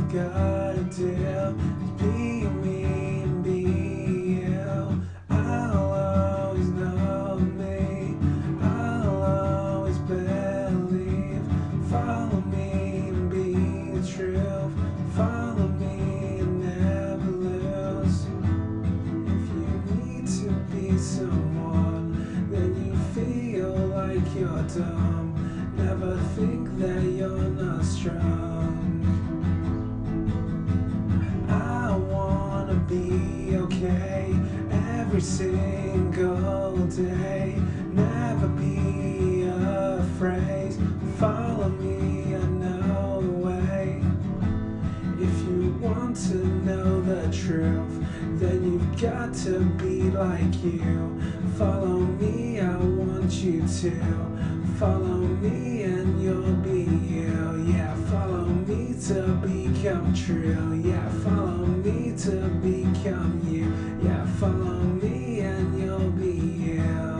gotta do is be me and be you. I'll always know me, I'll always believe. Follow me and be the truth. Follow me and never lose. If you need to be someone, then you feel like you're dumb. Never think that you're not strong. I wanna be okay every single day. Never be afraid. Follow me, I know the way. If you want to know the truth, then you've got to be like you. Follow me, I want you to. Follow me and you'll be you. Yeah, follow me to become true. Yeah, follow me to become you. Yeah, follow me and you'll be you.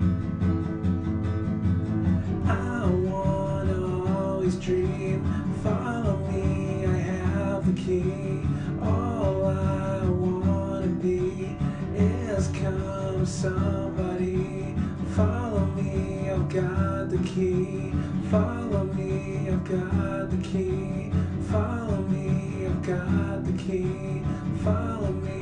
I wanna always dream. Follow me, I have the key. All I wanna be is come somebody. Follow me, I've got the key. Follow me, I've got the key. Follow me, I've got the key. Follow me.